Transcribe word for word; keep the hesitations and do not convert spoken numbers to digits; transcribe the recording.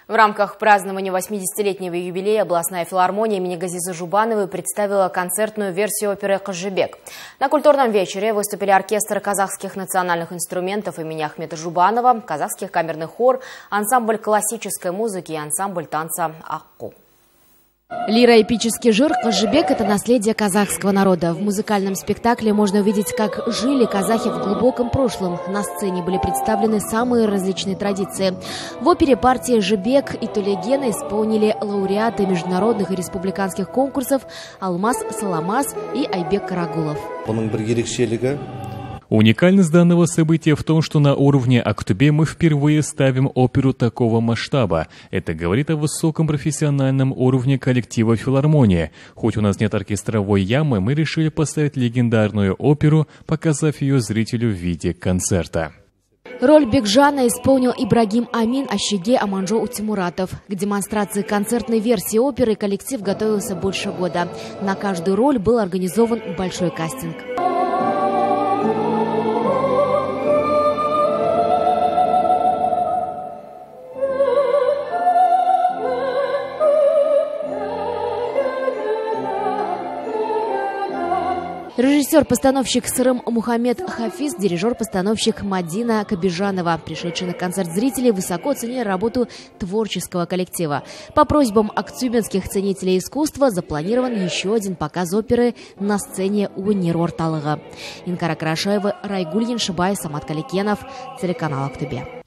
В рамках празднования восьмидесятилетнего юбилея областная филармония имени Газизы Жубановой представила концертную версию оперы «Кожебек». На культурном вечере выступили оркестр казахских национальных инструментов имени Ахмета Жубанова, казахский камерный хор, ансамбль классической музыки и ансамбль танца «Акку». Лиро-эпический жир «Кожебек» – это наследие казахского народа. В музыкальном спектакле можно увидеть, как жили казахи в глубоком прошлом. На сцене были представлены самые различные традиции. В опере партии «Жебек» и «Толегена» исполнили лауреаты международных и республиканских конкурсов Алмаз Саламаз и Айбек Карагулов. Уникальность данного события в том, что на уровне Актубе мы впервые ставим оперу такого масштаба. Это говорит о высоком профессиональном уровне коллектива филармонии. Хоть у нас нет оркестровой ямы, мы решили поставить легендарную оперу, показав ее зрителю в виде концерта. Роль Бекжана исполнил Ибрагим Амин, а Щеге Аманжо Утимуратов. К демонстрации концертной версии оперы коллектив готовился больше года. На каждую роль был организован большой кастинг. Режиссер-постановщик Сырым Мухаммед Хафиз, дирижер-постановщик Мадина Кабижанова. Пришедшие на концерт зрители высоко оценили работу творческого коллектива. По просьбам актюбинских ценителей искусства запланирован еще один показ оперы на сцене Уинер Орталыга. Инкара Крашаева, Райгуль Яншибай, Самат Каликенов, телеканал Актубе.